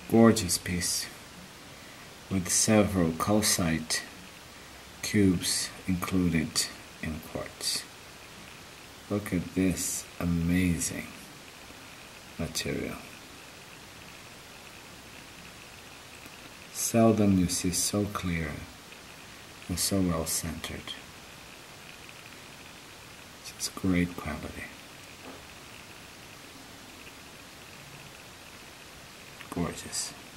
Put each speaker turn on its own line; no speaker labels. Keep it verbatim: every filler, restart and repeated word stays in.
Gorgeous piece with several calcite cubes included in quartz. Look at this amazing material. Seldom you see so clear and so well centered. It's great quality. Gorgeous.